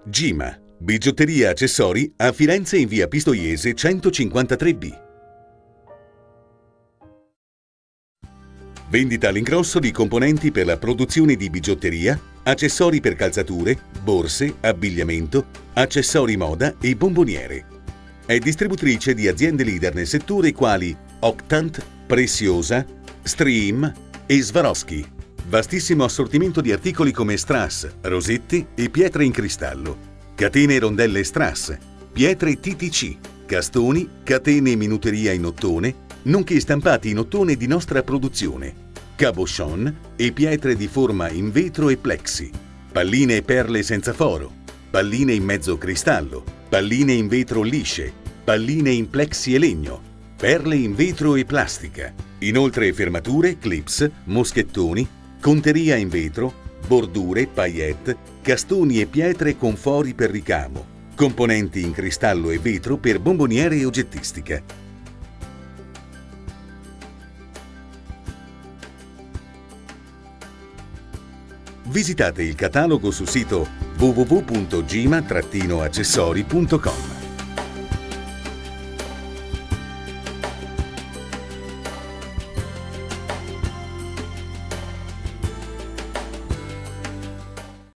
Gima, bigiotteria e accessori a Firenze in via Pistoiese 153B. Vendita all'ingrosso di componenti per la produzione di bigiotteria, accessori per calzature, borse, abbigliamento, accessori moda e bomboniere. È distributrice di aziende leader nel settore quali Octant, Preziosa, Stream e Swarovski. Vastissimo assortimento di articoli come strass, rosette e pietre in cristallo, catene e rondelle strass, pietre TTC, castoni, catene e minuteria in ottone, nonché stampati in ottone di nostra produzione, cabochon e pietre di forma in vetro e plexi, palline e perle senza foro, palline in mezzo cristallo, palline in vetro lisce, palline in plexi e legno, perle in vetro e plastica. Inoltre fermature, clips, moschettoni, conteria in vetro, bordure, paillette, castoni e pietre con fori per ricamo, componenti in cristallo e vetro per bomboniere e oggettistica. Visitate il catalogo sul sito www.gima-accessori.com.